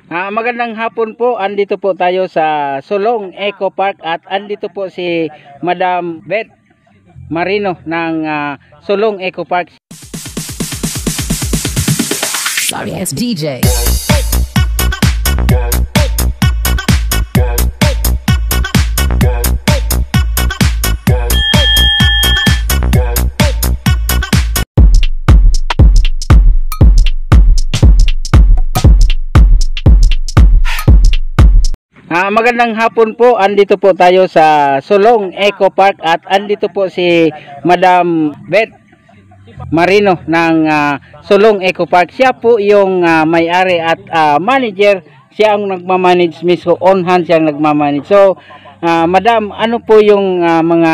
Magandang hapon po. Andito po tayo sa Solong Eco Park at andito po si Madam Beth Marino ng Solong Eco Park. Sorry, it's DJ. Magandang hapon po. Andito po tayo sa Solong Eco Park at andito po si Madam Beth Marino ng Solong Eco Park. Siya po yung may-ari at manager. Siya ang nagmamanage mismo, on hand siyang nagmamanage. So, Madam, ano po yung mga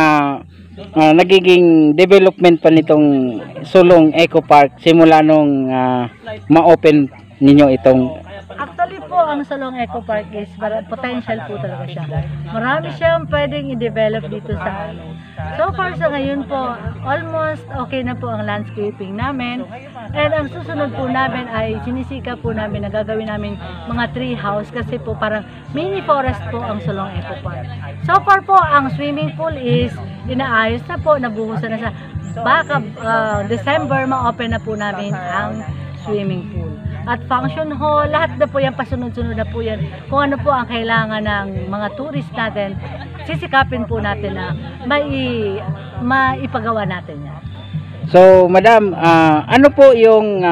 nagiging development pa nitong Solong Eco Park simula nung ma-open ninyo itong? Actually po, ang Solong Eco Park is potential po talaga siya. Marami siyang pwedeng i-develop dito sa amin. So far sa ngayon po, almost okay na po ang landscaping namin. And ang susunod po namin ay sinisika po namin na gagawin namin mga tree house kasi po parang mini forest po ang Solong Eco Park. So far po, ang swimming pool is inaayos na po, nabuhusan na sa baka December ma-open na po namin ang swimming pool. At function hall, lahat na po yan, pasunod-sunod na po yan. Kung ano po ang kailangan ng mga tourist natin, sisikapin po natin na maipagawa natin yan. So, Madam, ano po yung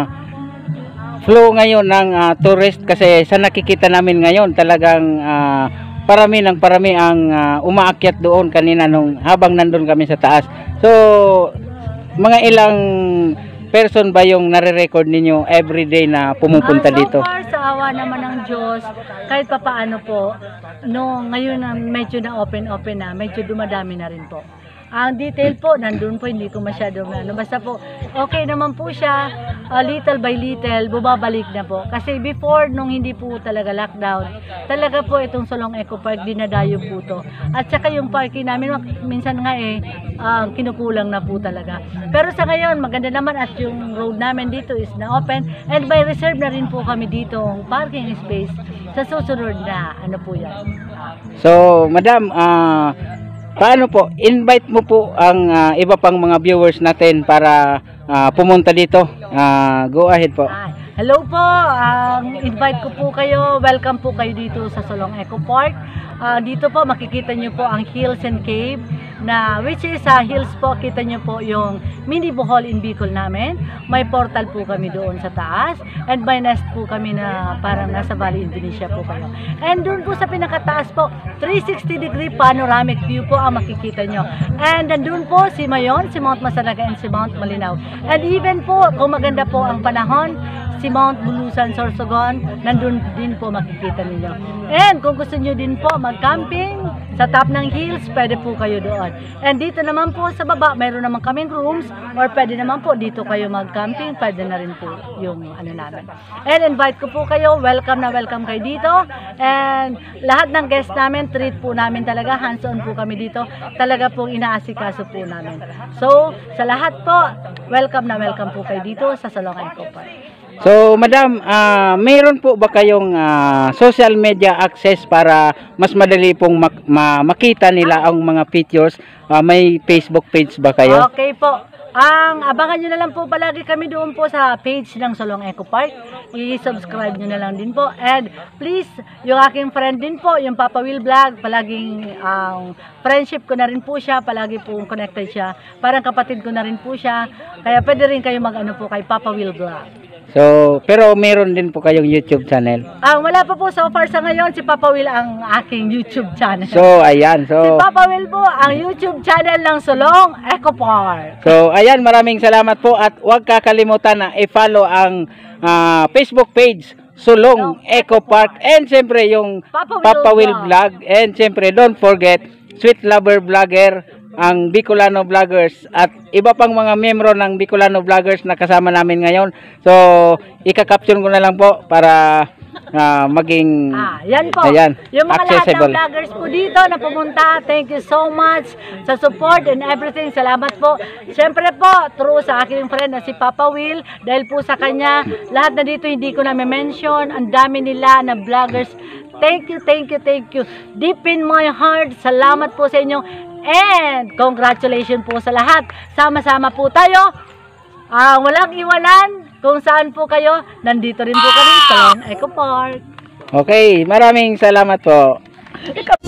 flow ngayon ng tourist? Kasi sa nakikita namin ngayon, talagang parami ang umaakyat doon kanina nung habang nandun kami sa taas. So, mga ilang person ba yung nare-record ninyo everyday na pumupunta dito? So far, sa awa naman ng Diyos, kahit pa paano po, ngayon na medyo na open na, medyo dumadami na rin po. Ang detail po, nandun po, hindi ko masyadong basta po, okay naman po siya, little by little, bumabalik na po. Kasi before, nung hindi po talaga lockdown, talaga po itong Solong Eco Park, dinadayo po to. At saka yung parking namin, minsan nga kinukulang na po talaga. Pero sa ngayon, maganda naman at yung road namin dito is na open. And by reserve na rin po kami dito parking space sa susunod na po yan. So, Madam, paano po, invite mo po ang iba pang mga viewers natin para pumunta dito. Go ahead po. Hello po, invite ko po kayo, welcome po kayo dito sa Solong Eco Park. Dito po makikita nyo po ang Hills and Cave na which is sa hills po, kita nyo po yung mini Bohol in Bicol namin. May portal po kami doon sa taas and by nest po kami na parang nasa Valley Indonesia po kayo. And doon po sa pinakataas po, 360 degree panoramic view po ang makikita nyo. And nandun po si Mayon, si Mount Masanaga and si Mount Malinaw. And even po, kung maganda po ang panahon, si Mount Bulusan, Sorsogon, nandun din po makikita ninyo. And kung gusto nyo din po mag-camping sa top ng hills, pwede po kayo doon. And dito naman po sa baba, mayroon naman kaming rooms or pwede naman po dito kayo mag-camping, pwede na rin po yung namin. And invite ko po kayo, welcome na welcome kayo dito. And lahat ng guests namin, treat po namin talaga, hands-on po kami dito. Talaga pong inaasikaso po namin. So, sa lahat po, welcome na welcome po kayo dito sa Solong Eco Park. So, Madam, mayroon po ba kayong social media access para mas madali pong makita nila ang mga pictures? May Facebook page ba kayo? Okay po. Abangan nyo na lang po palagi kami doon po sa page ng Solong Eco Park. I-subscribe nyo na lang din po. And please, yung aking friend din po, yung Papa Will Vlog, palaging friendship ko na rin po siya, palagi po connected siya. Parang kapatid ko na rin po siya. Kaya pwede rin kayo mag-ano po kay Papa Will Vlog. So, pero meron din po kayong YouTube channel? Wala pa po so far sa ngayon, si Papa Will ang aking YouTube channel. So, ayan. So, si Papa Will po ang YouTube channel ng Solong Eco Park. So, ayan, maraming salamat po at huwag kakalimutan na i-follow ang Facebook page Solong Eco Park and siyempre yung Papa Will Vlog and siyempre don't forget Sweet Lover Vlogger, ang Bicolano Vloggers at iba pang mga miyembro ng Bicolano Vloggers na kasama namin ngayon. So, ika-caption ko na lang po para maging yan po. ayan, Yung mga lahat ng accessible. vloggers po dito na pumunta, thank you so much sa support and everything. Salamat po. Siyempre po, true sa aking friend na si Papa Will, dahil po sa kanya, lahat na dito hindi ko na mention, ang dami nila na vloggers. Thank you, thank you, thank you. Deep in my heart, salamat po sa inyo. And congratulations po sa lahat. Sama-sama po tayo. Walang iwanan. Kung saan po kayo, nandito rin po kami sa Solong Eco Park. Okay, maraming salamat po.